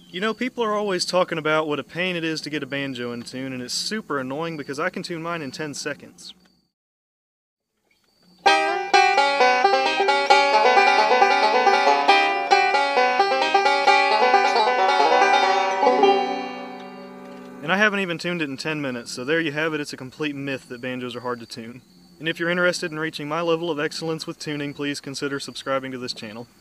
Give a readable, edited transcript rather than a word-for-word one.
You know, people are always talking about what a pain it is to get a banjo in tune, and it's super annoying because I can tune mine in 10 seconds. And I haven't even tuned it in 10 minutes, so there you have it. It's a complete myth that banjos are hard to tune. And if you're interested in reaching my level of excellence with tuning, please consider subscribing to this channel.